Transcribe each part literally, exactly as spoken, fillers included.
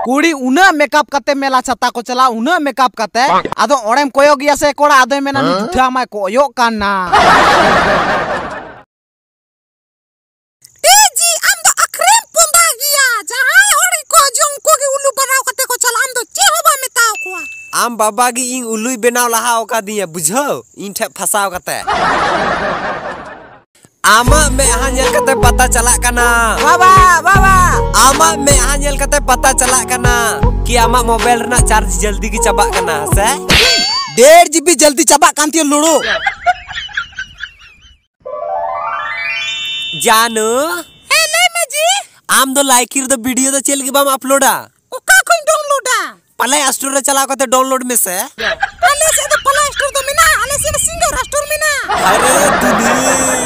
कुड़ी उना मेकअप कते मेला छाता को चला उना मेकअप कते आदो ओड़ेम कोयो गिया से कोड़ा आदो मेना नु जुठा मा कोयो काना ए जी आम दो अखरेम पुंदा गिया जहां ओड़ी को जों को गे उल्लू बनाव कते को चला आम दो चे होबा मेताव को आम बाबा गी इन उल्लू बनाव लहा ओका दिया बुझो इन ठे फसाव कते आमा में हानियल कते पता चला कना बाबा बाबा आमा में हानियल कते पता चला कना कि आमा मोबाइल रना चार्ज जल्दी की चबा कना से डेढ़ जीबी जल्दी चबा कांती लुड़ो जानू ए ले में जी आम दो लाइकिर दो वीडियो दो चल के बाम अपलोडा ओका कोन डाउनलोडा प्ले स्टोर रे चला कते डाउनलोड में से अले से तो प्ले स्टोर तो मिना अले से सिंगर स्टोर मिना अरे दुनी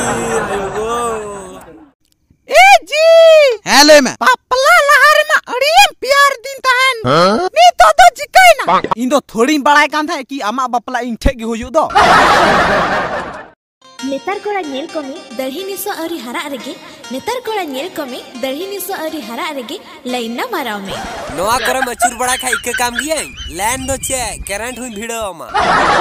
ए जी हेले में पापला लहार में अड़ियम प्यार दिन तहन नी तो तो जिकाई ना इन दो थोड़ी बड़ाई कान था कि आमा बापला इन ठे गे हुयु दो नेतार कोड़ा नेल कमी दरही निसो अरी हरा रेगे नेतार कोड़ा नेल कमी दरही निसो अरी हरा रेगे लाइन ना माराव में नोआ करे मचूर बड़ा खाई के काम गिए लैंड दो चे करंट हुई भिड़ो मा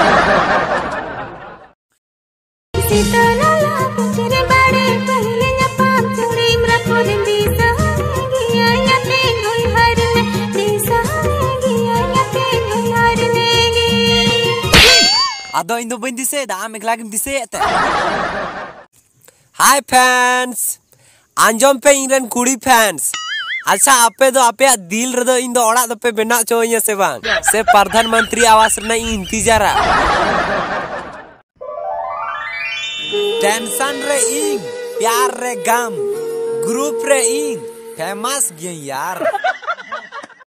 सीताला तेरे बड़े पहले न पाप चोरी इमरा को दिन दी सहेगिया या ते गोई हर में दी सहेगिया या ते गोई हर में आदो इन दो बन दिसे दा मेघला के दिसे ते हाय फैंस आंजम पे इनरन कुड़ी फैंस अच्छा आपे दो आपे दिल रे दो इन दो ओड़ा दो पे बेना चोइया से बांग से प्रधानमंत्री आवास रे इंतजारा टेंशन रे इंग प्यार रे गम ग्रुप रे इंग फेमस गे यार।